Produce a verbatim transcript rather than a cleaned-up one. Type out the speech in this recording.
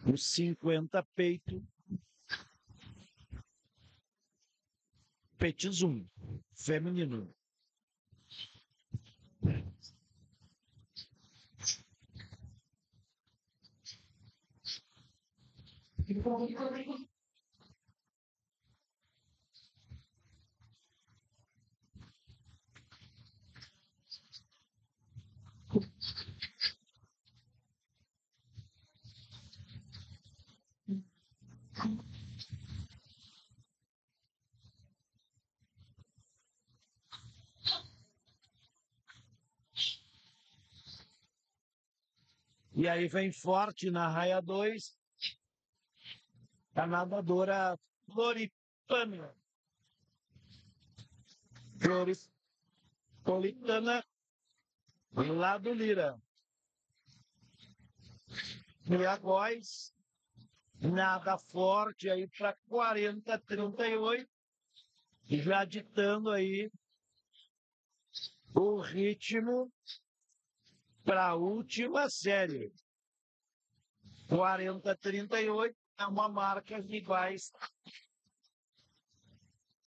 O cinquenta peito. Petit zoom. Feminino. E aí vem forte na raia dois, a nadadora Floripana. Floripana, lá do Lira. E a Góis, nada forte aí para quarenta, trinta e oito, já ditando aí o ritmo para a última série. quarenta, trinta e oito é uma marca que vai